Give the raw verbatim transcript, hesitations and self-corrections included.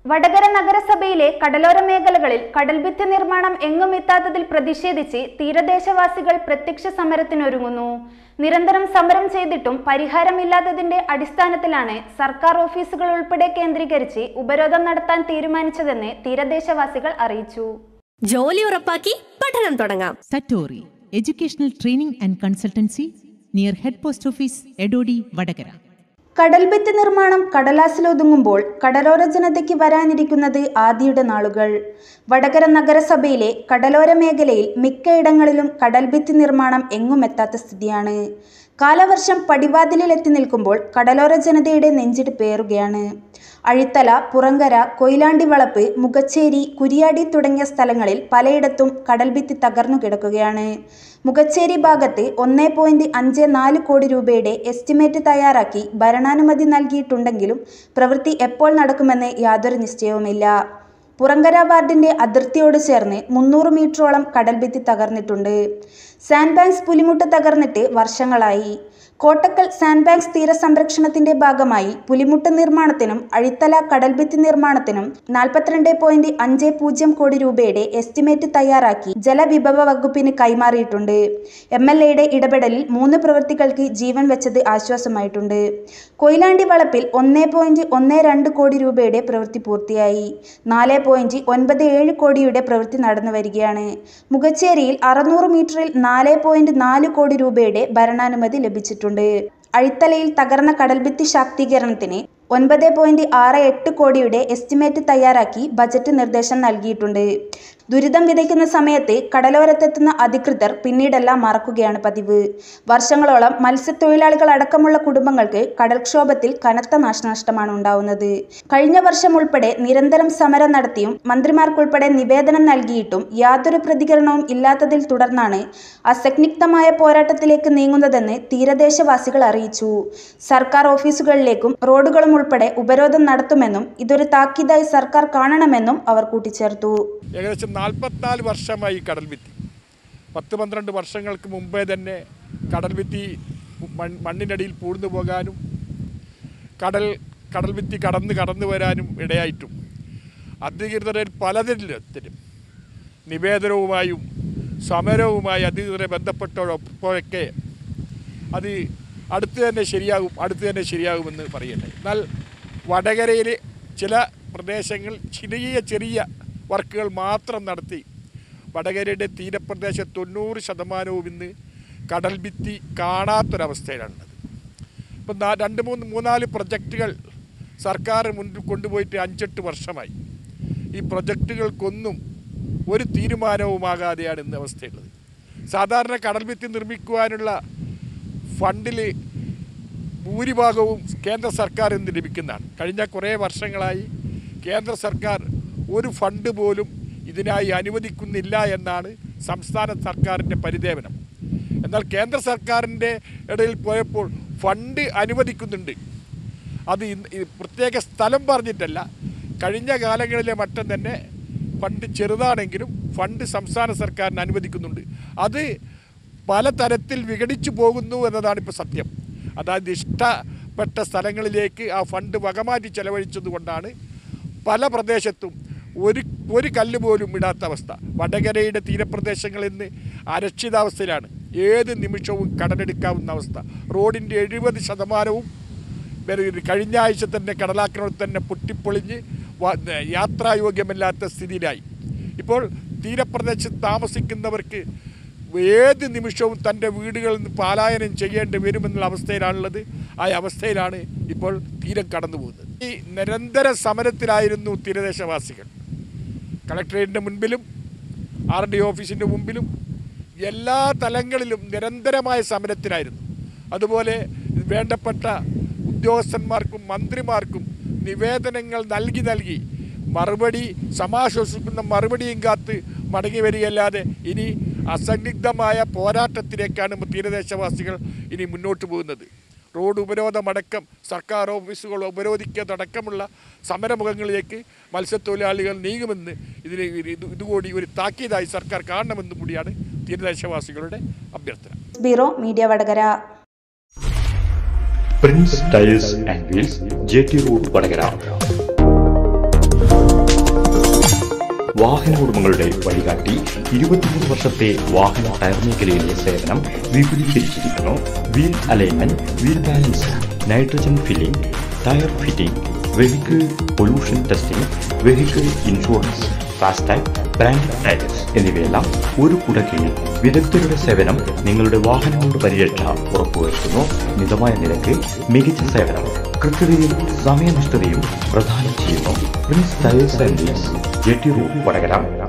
വടകര നഗരസഭയിലെ കടലോര മേഖലകളിൽ കടൽഭിത്തി നിർമ്മാണം എങ്ങും എത്താത്തതിൽ പ്രതിഷേധിച്ച് തീരദേശവാസികൾ പ്രത്യക്ഷ സമരത്തിനൊരുങ്ങുന്നു. നിരന്തരം സമരം ചെയ്തിട്ടും പരിഹാരമില്ലാത്തതിന്റെ അടിസ്ഥാനത്തിലാണ് സർക്കാർ ഓഫീസുകൾ ഉൾപ്പെടെ കേന്ദ്രീകരിച്ച് ഉപരോധം നടത്താൻ തീരുമാനിച്ചതെന്ന് തീരദേശവാസികൾ അറിയിച്ചു. ജോലി ഉറപ്പാക്കി പഠനം തുടങ്ങാം. സറ്റോറി educational training and consultancy near head post office Edodi Vadakara. കടൽഭിത്തി നിർമ്മാണം കടലാസിലൊതുങ്ങുമ്പോൾ കടലോര ജനതയ്ക്ക് വരാനിരിക്കുന്നത് ആദിയുടെ നാളുകൾ. വടകര നഗരസഭയിലെ കടലോര മേഖലയിൽ മിക്കയിടങ്ങളിലും കടൽഭിത്തി നിർമ്മാണം എങ്ങും എത്താത്ത സ്ഥിതിയാണ്. കാലവർഷം പടിവാതിലിൽ എത്തി നിൽക്കുമ്പോൾ കടലോര ജനതയുടെ നെഞ്ചിടിപ്പേറുകയാണ്. അഴിത്തല, പുറങ്കര, കൊയിലാണ്ടി വളപ്പ്, മുഖച്ചേരി, കുരിയാടി തുടങ്ങിയ സ്ഥലങ്ങളിൽ പലയിടത്തും കടൽഭിത്തി തകർന്നു കിടക്കുകയാണ്. മുഖച്ചേരി ഭാഗത്ത് ഒന്നേ പോയിന്റ് അഞ്ച് നാല് കോടി രൂപയുടെ എസ്റ്റിമേറ്റ് തയ്യാറാക്കി ഭരണാനുമതി നൽകിയിട്ടുണ്ടെങ്കിലും പ്രവൃത്തി എപ്പോൾ നടക്കുമെന്ന് യാതൊരു നിശ്ചയവുമില്ല. പുറങ്കര വാർഡിന്റെ അതിർത്തിയോട് ചേർന്ന് മുന്നൂറ് മീറ്ററോളം കടൽഭിത്തി തകർന്നിട്ടുണ്ട്. സാൻഡ് ബാങ്ക്സ് പുലിമുട്ട് തകർന്നിട്ട് വർഷങ്ങളായി. കോട്ടക്കൽ സാൻഡ് ബാങ്ക്സ് തീരസംരക്ഷണത്തിന്റെ ഭാഗമായി പുലിമുട്ട് നിർമ്മാണത്തിനും അഴിത്തല കടൽഭിത്തി നിർമ്മാണത്തിനും നാൽപ്പത്തിരണ്ട് പോയിന്റ് അഞ്ച് പൂജ്യം കോടി രൂപയുടെ എസ്റ്റിമേറ്റ് തയ്യാറാക്കി ജലവിഭവ വകുപ്പിന് കൈമാറിയിട്ടുണ്ട്. എം എൽ എയുടെ ഇടപെടലിൽ മൂന്ന് പ്രവൃത്തികൾക്ക് ജീവൻ വെച്ചത് ആശ്വാസമായിട്ടുണ്ട്. കൊയിലാണ്ടി വളപ്പിൽ ഒന്നേ പോയിന്റ് ഒന്ന് രണ്ട് കോടി രൂപയുടെ പ്രവൃത്തി പൂർത്തിയായി. നാല് പോയിന്റ് ഒൻപത് ഏഴ് കോടിയുടെ പ്രവൃത്തി നടന്നു വരികയാണ്. മുഖച്ചേരിയിൽ അറുന്നൂറ് മീറ്ററിൽ നാല് പോയിന്റ് നാല് കോടി രൂപയുടെ ഭരണാനുമതി ലഭിച്ചിട്ടുണ്ട്. അഴിത്തലയിൽ തകർന്ന കടൽഭിത്തി ശാക്തീകരണത്തിന് ഒൻപത് പോയിന്റ് ആറ് എട്ട് കോടിയുടെ എസ്റ്റിമേറ്റ് തയ്യാറാക്കി ബജറ്റ് നിർദ്ദേശം നൽകിയിട്ടുണ്ട്. ദുരിതം വിതയ്ക്കുന്ന സമയത്ത് കടലോരത്തെത്തുന്ന അധികൃതർ പിന്നീടെല്ലാം മറക്കുകയാണ് പതിവ്. വർഷങ്ങളോളം മത്സ്യത്തൊഴിലാളികൾ അടക്കമുള്ള കുടുംബങ്ങൾക്ക് കടൽക്ഷോഭത്തിൽ കനത്ത നാശനഷ്ടമാണ് ഉണ്ടാവുന്നത്. കഴിഞ്ഞ വർഷം ഉൾപ്പെടെ നിരന്തരം സമരം നടത്തിയും മന്ത്രിമാർക്കുൾപ്പെടെ നിവേദനം നൽകിയിട്ടും യാതൊരു പ്രതികരണവും ഇല്ലാത്തതിൽ തുടർന്നാണ് അസന്നിഗ്ധമായ പോരാട്ടത്തിലേക്ക് നീങ്ങുന്നതെന്ന് തീരദേശവാസികൾ അറിയിച്ചു. സർക്കാർ ഓഫീസുകളിലേക്കും റോഡുകളും ഉൾപ്പെടെ ഉപരോധം നടത്തുമെന്നും ഇതൊരു താക്കീതായി സർക്കാർ കാണണമെന്നും അവർ കൂട്ടിച്ചേർത്തു. ഏകദേശം നാൽപ്പത്തിനാല് വർഷമായി കടൽഭിത്തി. പത്ത് പന്ത്രണ്ട് വർഷങ്ങൾക്ക് മുമ്പേ തന്നെ കടൽഭിത്തി മണ്ണിനടിയിൽ പൂഴ്ന്നു പോകാനും കടൽ കടൽഭിത്തി കടന്ന് കടന്നു വരാനും ഇടയായിട്ടും അധികൃതരിൽ പലതിലും നിവേദനവുമായും സമരവുമായി അധികൃതരെ ബന്ധപ്പെട്ടപ്പോഴൊക്കെ അത് അടുത്ത് തന്നെ ശരിയാകും അടുത്ത് തന്നെ ശരിയാകുമെന്ന് പറയട്ടെ. എന്നാൽ വടകരയിലെ ചില പ്രദേശങ്ങൾ ചെറിയ ചെറിയ വർക്കുകൾ മാത്രം നടത്തി വടകരയുടെ തീരപ്രദേശ തൊണ്ണൂറ് ശതമാനവും ഇന്ന് കടൽഭിത്തി കാണാത്തൊരവസ്ഥയിലാണുള്ളത്. ഇപ്പം രണ്ട് മൂന്ന് മൂന്നാല് പ്രൊജക്റ്റുകൾ സർക്കാർ മുൻപിൽ കൊണ്ടുപോയിട്ട് അഞ്ചെട്ട് വർഷമായി. ഈ പ്രൊജക്റ്റുകൾക്കൊന്നും ഒരു തീരുമാനവുമാകാതെയാണ് ഇന്ന് അവസ്ഥയുള്ളത്. സാധാരണ കടൽഭിത്തി നിർമ്മിക്കുവാനുള്ള ഫണ്ടിൽ ഭൂരിഭാഗവും കേന്ദ്ര സർക്കാർ ഇന്ന് ലഭിക്കുന്നതാണ്. കഴിഞ്ഞ കുറേ വർഷങ്ങളായി കേന്ദ്ര സർക്കാർ ഒരു ഫണ്ട് പോലും ഇതിനായി അനുവദിക്കുന്നില്ല എന്നാണ് സംസ്ഥാന സർക്കാരിൻ്റെ പരിദേവനം. എന്നാൽ കേന്ദ്ര സർക്കാരിൻ്റെ ഇടയിൽ പോയപ്പോൾ ഫണ്ട് അനുവദിക്കുന്നുണ്ട്. അത് പ്രത്യേക സ്ഥലം പറഞ്ഞിട്ടല്ല, കഴിഞ്ഞ കാലങ്ങളിലെ മറ്റും തന്നെ ഫണ്ട് ചെറുതാണെങ്കിലും ഫണ്ട് സംസ്ഥാന സർക്കാരിന് അനുവദിക്കുന്നുണ്ട്. അത് പലതരത്തിൽ വിഘടിച്ചു പോകുന്നു എന്നതാണ് ഇപ്പോൾ സത്യം. അതായത് ഇഷ്ടപ്പെട്ട സ്ഥലങ്ങളിലേക്ക് ആ ഫണ്ട് വകമാറ്റി ചെലവഴിച്ചത് കൊണ്ടാണ് പല പ്രദേശത്തും ഒരു ഒരു കല്ല് പോലും ഇടാത്ത അവസ്ഥ. വടകരയുടെ തീരപ്രദേശങ്ങൾ ഇന്ന് അരക്ഷിതാവസ്ഥയിലാണ്. ഏത് നിമിഷവും കടലെടുക്കാവുന്ന അവസ്ഥ. റോഡിൻ്റെ എഴുപത് ശതമാനവും കഴിഞ്ഞ ആഴ്ച തന്നെ കടലാക്രമണത്തിൽ തന്നെ പൊട്ടിപ്പൊളിഞ്ഞ് യാത്രായോഗ്യമല്ലാത്ത സ്ഥിതിയിലായി. ഇപ്പോൾ തീരപ്രദേശത്ത് താമസിക്കുന്നവർക്ക് ഏത് നിമിഷവും തൻ്റെ വീടുകളിൽ നിന്ന് പലായനം ചെയ്യേണ്ടി വരുമെന്നുള്ള അവസ്ഥയിലാണുള്ളത്. ആ അവസ്ഥയിലാണ് ഇപ്പോൾ തീരം കടന്നു പോകുന്നത്. ഈ നിരന്തര സമരത്തിലായിരുന്നു തീരദേശവാസികൾ. കളക്ടറേറ്റിൻ്റെ മുൻപിലും ആർ ഡി ഓഫീസിൻ്റെ മുമ്പിലും എല്ലാ തലങ്ങളിലും നിരന്തരമായ സമരത്തിലായിരുന്നു. അതുപോലെ വേണ്ടപ്പെട്ട ഉദ്യോഗസ്ഥന്മാർക്കും മന്ത്രിമാർക്കും നിവേദനങ്ങൾ നൽകി നൽകി മറുപടി സമാശ്വസിക്കുന്ന മറുപടിയും കാത്ത് മടങ്ങി വരികയല്ലാതെ ഇനി അസന്നിഗ്ധമായ പോരാട്ടത്തിലേക്കാണ് തീരദേശവാസികൾ ഇനി മുന്നോട്ട് പോകുന്നത്. റോഡ് ഉപരോധമടക്കം സർക്കാർ ഓഫീസുകൾ ഉപരോധിക്കുന്നതടക്കമുള്ള സമരമുഖങ്ങളിലേക്ക് മത്സ്യത്തൊഴിലാളികൾ നീങ്ങുമെന്ന് ഇതിന് ഇതുകൂടി ഒരു താക്കീതായി സർക്കാർ കാണണമെന്നും കൂടിയാണ് തീരദേശവാസികളുടെ അഭ്യർത്ഥന. Bureau media Vadakara. Prince tiles and wheels, J T road Vadakara. വാഹന ഉടമകളുടെ വഴികാട്ടി. ഇരുപത്തിമൂന്ന് വർഷത്തെ വാഹന ടയർ മേഖലയിലെ സേവനം വിപുലീകരിച്ചിരിക്കുന്നു. Wheel alignment, wheel balance, nitrogen filling, tyre fitting, vehicle pollution testing, vehicle insurance, FASTag, branded tyres എന്നിവയെല്ലാം ഒരു കുടക്കീഴിൽ വിദഗ്ധരുടെ സേവനം നിങ്ങളുടെ വാഹനങ്ങളുടെ പരിരക്ഷ ഉറപ്പുവരുത്തുന്നു. മിതമായ നിരക്ക്, മികച്ച സേവനം, കൃത്യതയും സമയനിഷ്ഠതയും പ്രദാനം ചെയ്യുന്നു. Prince tyres and wheels, J T road, Vadakara.